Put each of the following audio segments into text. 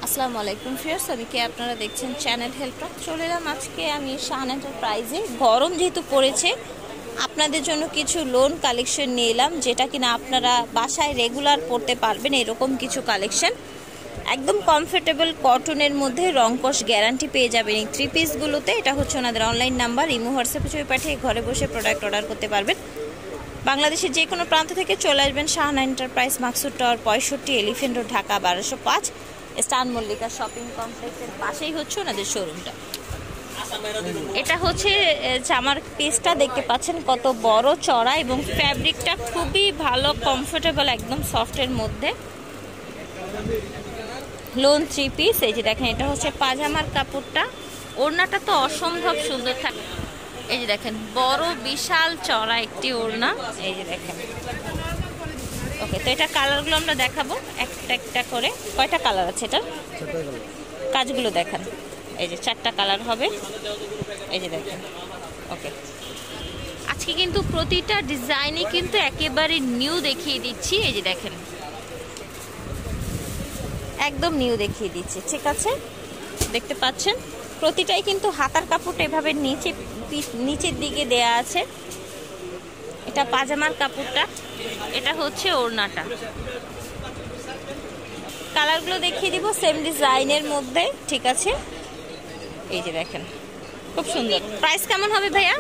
আসসালামু আলাইকুম ফিয়ার্স, আমি কে আপনারা দেখছেন চ্যানেল হেল্পার। চলে এলাম আজকে আমি শাহান এন্টারপ্রাইজে। গরম যেহেতু পড়েছে, আপনাদের জন্য কিছু লোন কালেকশন নিয়ে এলাম, যেটা কিনা আপনারা বাসায় রেগুলার পড়তে পারবেন। এরকম কিছু কালেকশন একদম কমফোর্টেবল কটনের মধ্যে রংকশ গ্যারান্টি পেয়ে যাবেন এই থ্রি পিসগুলোতে। এটা হচ্ছে ওনাদের অনলাইন নাম্বার, ইমো হোয়াটসঅ্যাপে ছবি পাঠিয়ে ঘরে বসে প্রোডাক্ট অর্ডার করতে পারবেন। বাংলাদেশের যে কোনো প্রান্ত থেকে চলে আসবেন Shahan enterprise, Maksud tower 65, elephant road, Dhaka 1205, স্টান মল্লিকা শপিং কমপ্লেক্সের পাশেই হচ্ছে ওনাদের শোরুমটা। এটা হচ্ছে জামার পিসটা দেখতে পাচ্ছেন কত বড় চড়া, এবং ফ্যাব্রিকটা খুবই ভালো, কমফোর্টেবল, একদম সফটের মধ্যে। লোন থ্রি পিস, এই যে দেখেন এটা হচ্ছে পাজামার কাপড়টা। ওড়নাটা তো অসম্ভব সুন্দর থাকে, এই যে দেখেন বড় বিশাল চড়া একটি ওড়না, এই যে দেখেন। ওকে, তো এটা কালারগুলো আমরা দেখাবো একটা একটা করে। কয়টা কালার আছে এটার? কাজগুলো দেখান। এই যে 4টা কালার হবে, এই যে দেখেন। ওকে, আজকে কিন্তু প্রতিটা ডিজাইনই কিন্তু একেবারে নিউ দেখিয়ে দিচ্ছি। এই যে দেখেন, একদম নিউ দেখিয়ে দিচ্ছি, ঠিক আছে? দেখতে পাচ্ছেন প্রতিটাই কিন্তু হাতার কাপড়টা এভাবে নিচের দিকে দেয়া আছে। এটা পাজামার কাপড়টা, এটা হচ্ছে ওড়নাটা। কালারগুলো দেখিয়ে দিব সেম ডিজাইনের মধ্যে, ঠিক আছে? এই যে দেখেন, খুব সুন্দর। প্রাইস কেমন হবে ভাইয়া?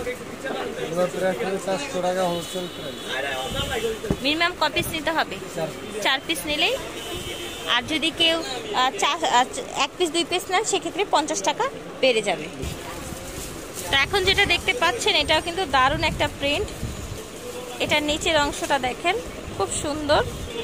মিনিমাম ক পিস নিতে হবে? 4 পিস নিলেই। আর যদি কেউ 1 পিস 2 পিস নেন, সেক্ষেত্রে 50 টাকা বেড়ে যাবে। তো এখন যেটা দেখতে পাচ্ছেন, এটাও কিন্তু দারুণ একটা প্রিন্ট। এটার নিচের অংশটা দেখেন, খুব সুন্দর।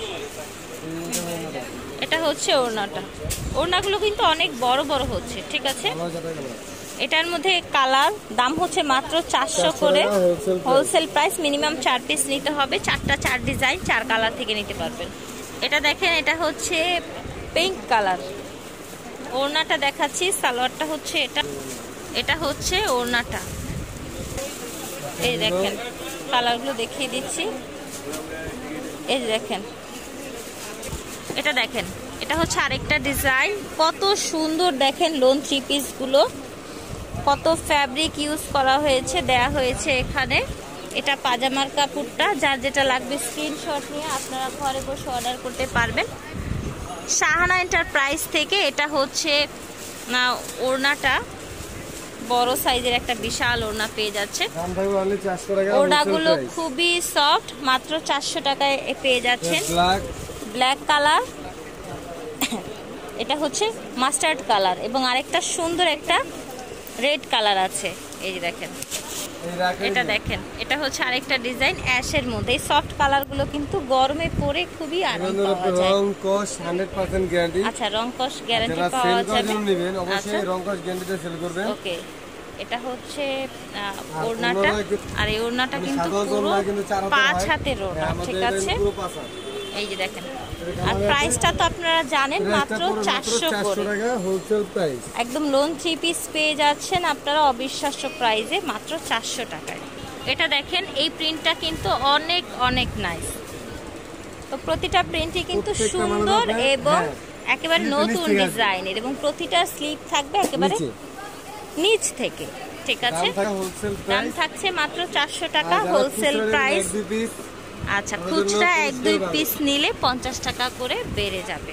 এটা হচ্ছে ওড়নাটা। ওড়নাগুলো কিন্তু অনেক বড় বড় হচ্ছে, ঠিক আছে? এটার মধ্যে কালার, দাম হচ্ছে মাত্র 400 করে হোলসেল প্রাইস। মিনিমাম 4 পিস নিতে হবে। 4টা 4 ডিজাইন 4 কালার থেকে নিতে পারবেন। এটা দেখেন, এটা হচ্ছে পিঙ্ক কালার। ওড়নাটা দেখাচ্ছি, সালোয়ারটা হচ্ছে এটা। এটা হচ্ছে ওড়নাটা, এই দেখেন। কালারগুলো দেখিয়ে দিচ্ছি, এই দেখেন। এটা দেখেন, এটা হচ্ছে আরেকটা ডিজাইন। কত সুন্দর দেখেন লোন থ্রি পিসগুলো, কত ফ্যাব্রিক ইউজ করা হয়েছে, দেয়া হয়েছে এখানে। এটা পাজামার কাপড়টা। যার যেটা লাগবে স্ক্রিনশট নিয়ে আপনারা ঘরে বসে অর্ডার করতে পারবেন শাহানা এন্টারপ্রাইজ থেকে। এটা হচ্ছে ওড়নাটা, বড় সাইজের একটা বিশাল ওড়না পেয়ে যাচ্ছে। ওড়নাগুলো খুবই সফট, মাত্র 400 টাকায় পেয়ে যাচ্ছেন। ব্ল্যাক কালার, এটা হচ্ছে মাস্টার্ড কালার, এবং আরেকটা সুন্দর একটা রেড কালার আছে, এই যে দেখেন। এটা দেখেন, এটা হচ্ছে আরেকটা ডিজাইন অ্যাশের মধ্যে। এই সফট কালারগুলো কিন্তু গরমে পরে খুবই আরাম পাওয়া যায়। রংকশ 100% গ্যারান্টি। আচ্ছা, রংকশ গ্যারান্টি পাওয়া যাবে। নেবেন অবশ্যই রংকশ গ্যারান্টিতে সেল করবেন। ওকে, এটা হচ্ছে ওড়নাটা। আর এই ওড়নাটা কিন্তু পুরো 5 হাতের ওড়না, ঠিক আছে? এই যে দেখেন। আর প্রাইসটা তো আপনারা জানেন, মাত্র 400 করে হোলসেল প্রাইস। একদম লোন 3 পিস পেয়ে যাচ্ছেন আপনারা অবিশ্বাস্য প্রাইসে, মাত্র 400 টাকায়। এটা দেখেন, এই প্রিন্টটা কিন্তু অনেক অনেক নাইস। তো প্রতিটা প্রিন্টই কিন্তু সুন্দর এবং একেবারে নতুন ডিজাইনের, এবং প্রতিটা স্লিপ থাকবে একেবারে নিচ থেকে, ঠিক আছে? দাম থাকছে মাত্র 400 টাকা হোলসেল প্রাইস। আচ্ছা, খুচরা 1-2 পিস নিলে 50 টাকা করে বেড়ে যাবে।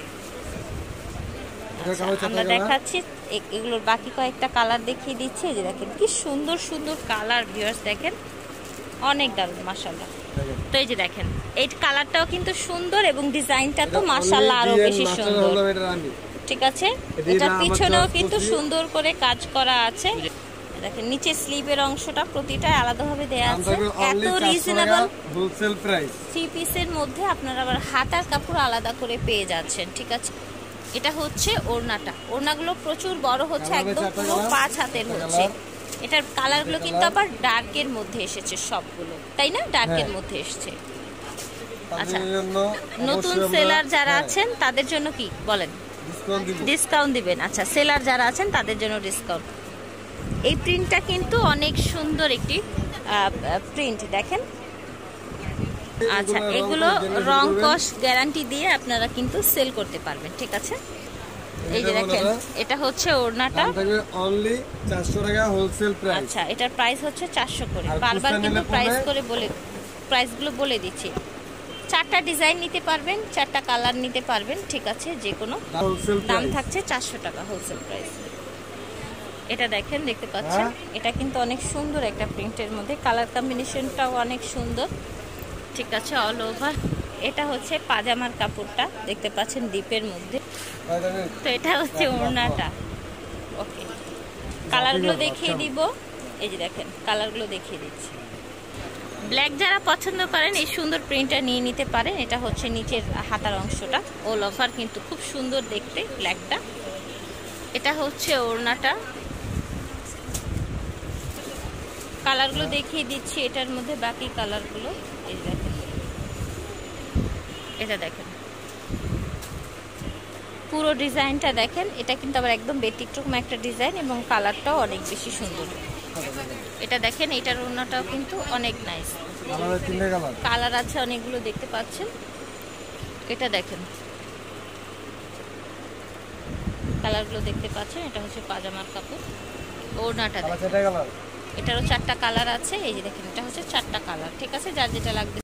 আমরা দেখাচ্ছি এগুলোর বাকি কয়েকটা কালার দেখিয়ে দিচ্ছি। এই যে দেখেন কি সুন্দর সুন্দর কালার, ভিউয়ার্স দেখেন, অনেক দারুণ মাশাআল্লাহ। তো এই যে দেখেন, এই কালারটাও কিন্তু সুন্দর, এবং ডিজাইনটা তো মাশাআল্লাহ আরো বেশি সুন্দর, ঠিক আছে? এটার পিছনেও কিন্তু সুন্দর করে কাজ করা আছে। দেখেন নিচের স্লিভের অংশটা প্রতিটা আলাদাভাবে দেয়া আছে। এত রিজনেবল হোলসেল প্রাইস 3 পিসের মধ্যে আপনারা আবার হাতার কাপড় আলাদা করে পেয়ে যাচ্ছেন, ঠিক আছে? এটা হচ্ছে ওড়নাটা। ওড়নাগুলো প্রচুর বড় হচ্ছে, একদম পুরো 5 হাতের হচ্ছে। এটার কালারগুলো কিন্তু আবার ডার্কের মধ্যে এসেছে সবগুলো, তাই না? ডার্কের মধ্যে এসেছে। আচ্ছা, নতুন সেলার যারা আছেন তাদের জন্য কি বলেন? ডিসকাউন্ট দিবেন। আচ্ছা, সেলার যারা আছেন তাদের জন্য ডিসকাউন্ট। এই প্রিন্টটা কিন্তু অনেক সুন্দর একটি প্রিন্ট, দেখেন। আচ্ছা, এগুলো রংকশ গ্যারান্টি দিয়ে আপনারা কিন্তু সেল করতে পারবেন, ঠিক আছে? এই যে দেখেন এটা হচ্ছে ওড়নাটা, দাম থাকবে অনলি 400 টাকা হোলসেল প্রাইস। আচ্ছা এটার প্রাইস হচ্ছে 400 করে। বারবার কিন্তু প্রাইসগুলো বলে দিচ্ছি। 4টা ডিজাইন নিতে পারবেন, 4টা কালার নিতে পারবেন, ঠিক আছে, যে কোনো দাম থাকছে 400 টাকা হোলসেল প্রাইস। এটা দেখেন, দেখতে পাচ্ছেন এটা কিন্তু অনেক সুন্দর একটা প্রিন্টের মধ্যে, কালার কম্বিনেশনটাও অনেক সুন্দর, ঠিক আছে, অল ওভার। এটা হচ্ছে পাজামার কাপড়টা, দেখতে পাচ্ছেন ডিপের মধ্যে। তো এটা হচ্ছে ওড়নাটা। ওকে, কালারগুলো দেখিয়ে দিব। এই যে দেখেন কালারগুলো দেখিয়ে দিচ্ছি। ব্ল্যাক যারা পছন্দ করেন এই সুন্দর প্রিন্টটা নিয়ে নিতে পারেন। এটা হচ্ছে নিচের হাতার অংশটা, অল ওভার কিন্তু খুব সুন্দর দেখতে ব্ল্যাকটা। এটা হচ্ছে ওড়নাটা, কালারগুলো দেখিয়ে দিচ্ছি এটার মধ্যে, বাকি কালারগুলো এই দেখেন। এটা দেখেন পুরো ডিজাইনটা দেখেন, এটা কিন্তু আবার একদম ব্যতিক্রম একটা ডিজাইন এবং কালারটাও অনেক বেশি সুন্দর। এটা দেখেন, এটার ওড়নাটাও কিন্তু অনেক নাইস, কালার আছে অনেকগুলো, দেখতে পাচ্ছেন। এটা দেখেন কালারগুলো দেখতে পাচ্ছেন। এটা হচ্ছে পাজামার কাপড়, ওড়নাটা দেখেন, এটারও 4টা কালার আছে। এই যে দেখেন এটা হচ্ছে 4টা কালার, ঠিক আছে, যার যেটা লাগবে